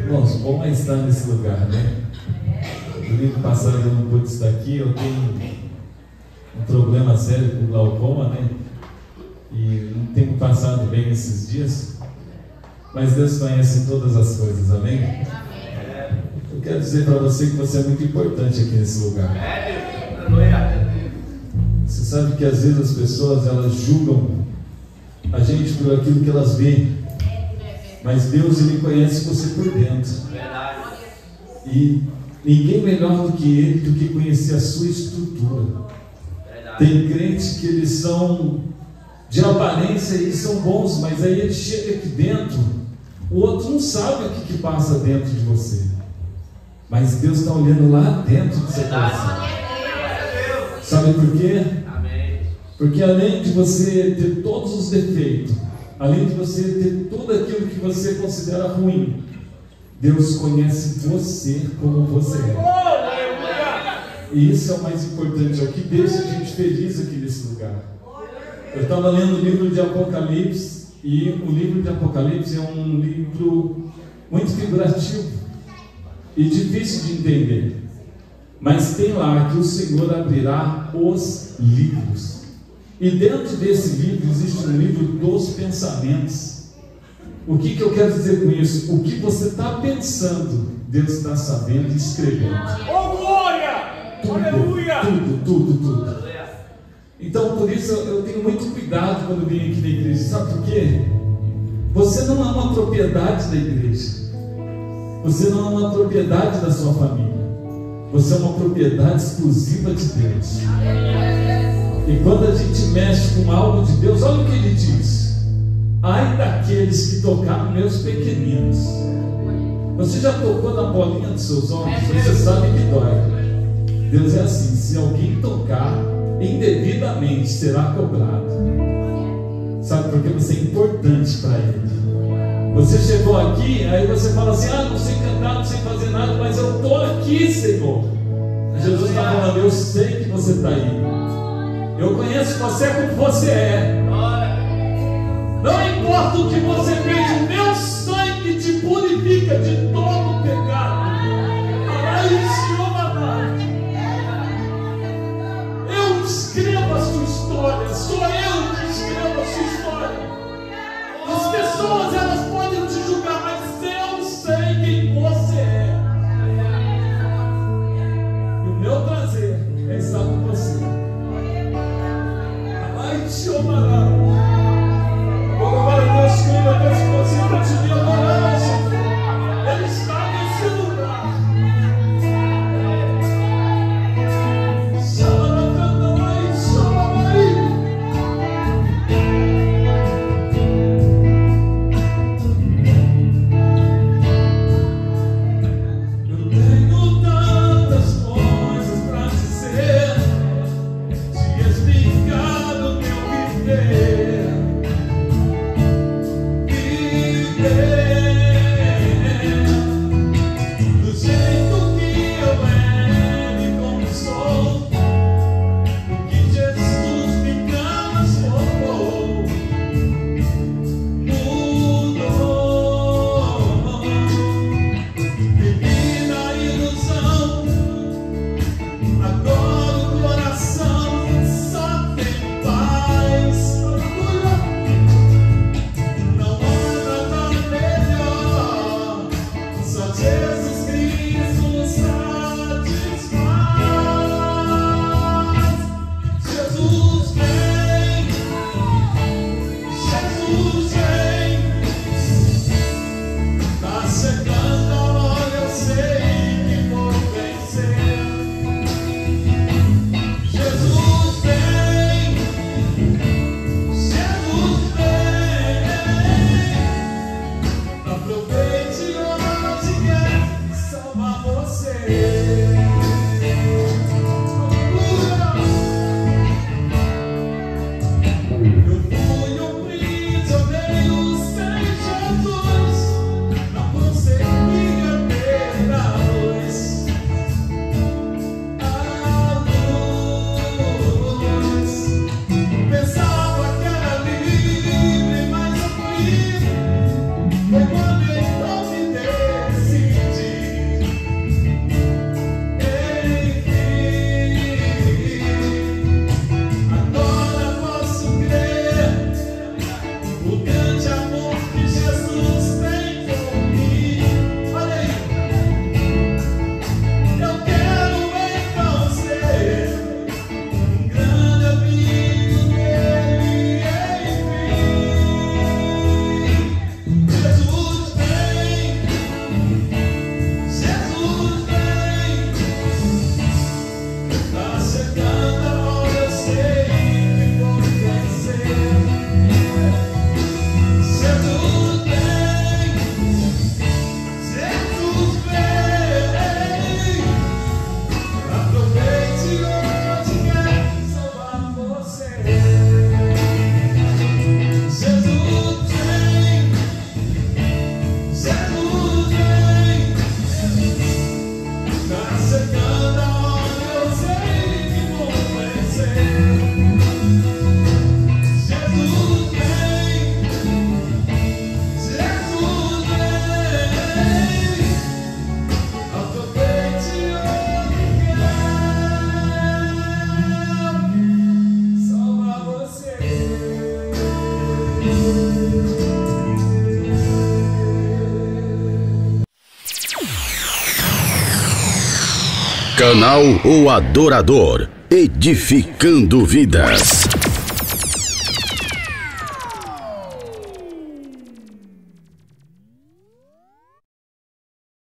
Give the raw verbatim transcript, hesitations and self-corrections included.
Irmãos, bom é estar nesse lugar, né? Domingo passado eu não pude estar aqui, eu tenho um problema sério com glaucoma, né? E não tenho passado bem esses dias, mas Deus conhece todas as coisas, amém? Eu quero dizer para você que você é muito importante aqui nesse lugar. Você sabe que às vezes as pessoas elas julgam a gente por aquilo que elas veem, mas Deus ele conhece você por dentro. E ninguém melhor do que Ele do que conhecer a sua estrutura. Tem crentes que eles são de aparência e são bons, mas aí ele chega aqui dentro, o outro não sabe o que, que passa dentro de você, mas Deus está olhando lá dentro do seu coração. Sabe por quê? Porque além de você ter todos os defeitos, além de você ter tudo aquilo que você considera ruim, Deus conhece você como você é. E isso é o mais importante, é o que deixa a gente feliz aqui nesse lugar. Eu estava lendo o livro de Apocalipse, e o livro de Apocalipse é um livro muito figurativo e difícil de entender. Mas tem lá que o Senhor abrirá os livros. E dentro desse livro existe um livro dos pensamentos. O que, que eu quero dizer com isso? O que você está pensando, Deus está sabendo e escrevendo. Oh, glória! Tudo, Aleluia! tudo, tudo, tudo. Então, por isso eu tenho muito cuidado quando venho aqui na igreja. Sabe por quê? Você não é uma propriedade da igreja. Você não é uma propriedade da sua família. Você é uma propriedade exclusiva de Deus. E quando a gente mexe com algo de Deus, olha o que ele diz: ai daqueles que tocaram meus pequeninos. Você já tocou na bolinha dos seus olhos? Você sabe que dói. Deus é assim: se alguém tocar indevidamente, será cobrado. Sabe por que você é importante para Ele? Você chegou aqui, aí você fala assim: ah, não sei cantar, não sei fazer nada, mas eu estou aqui, Senhor. Jesus está falando: eu sei que você está aí. Eu conheço você como você é. Não importa o que você fez, o meu sangue te purifica de todo o pecado. Eu escrevo a sua história, sou eu que escrevo a sua história. As pessoas elas podem te julgar, mas eu sei quem você é. E o meu prazer é estar com você. Ai, te amará. Agora Deus cuida, Deus consiga te ver adorar. Ele está nesse lugar. Você Canal O Adorador, edificando vidas.